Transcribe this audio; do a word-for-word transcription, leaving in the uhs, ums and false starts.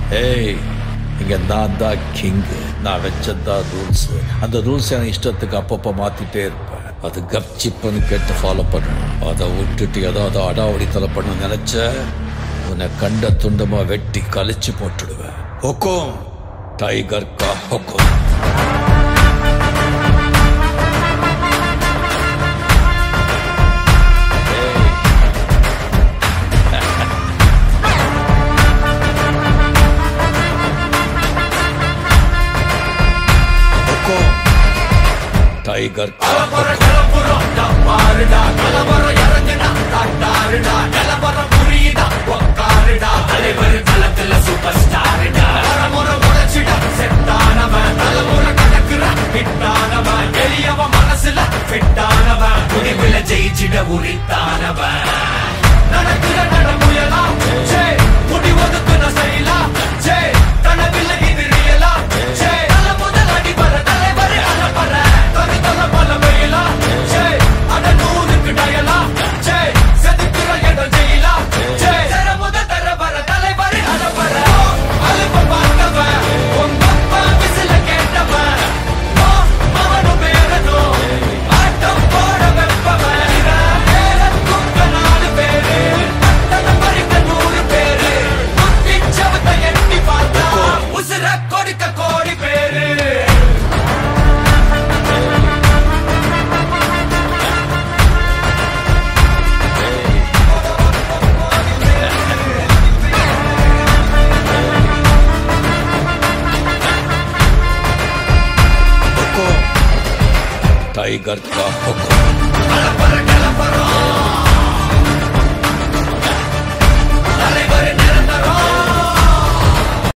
ஏய், இங்க நான் தான் கிங். நான் வச்சதான் ரூல்ஸ். அந்த ரூல்ஸ் எனக்கு இஷ்டத்துக்கு அப்பப்போ மாத்திட்டே இருப்பேன். அது கப்சிப்புன்னு கேட்டு ஃபாலோ பண்ணணும். அதை விட்டுட்டு ஏதாவது அடாவடித்தலை பண்ண நினைச்ச உன்னை கண்ட துண்டமா வெட்டி கழிச்சு போட்டுடுவேன். ஹொக்கும், டைகர் கா ஹொக்கும். டைகர் மனசுல ஃபிட்டானவன், முடிவுல ஜெயிச்சிட உரித்தானவன். நடக்கிற நடமுயலா முடி ஒதுக்குன செய்யலா கனவில்லை இது ரியலா தல முதல் அடி வர தலைவர் அலப்பற தனி தல பல வெயிலா அட நூறுக்கு டயலா செதுக்குற இடம் ஜெயிலா தர முதல் தர வர தலைவர் அலப்பற அலுப்ப பார்த்தவன் உங்க அப்பா விசில கேட்டவன் மவனும் பேரனும் ஆட்டம் போட வெப்பவன் குங்க நாலு பேரு பட்டணம் பறிக்க நூறு பேரு குத்திச்சவத்தை எட்டி பார்த்தா உசுர கொடுக்க கோடி பேரு. டைகர் கா ஹொக்கும்.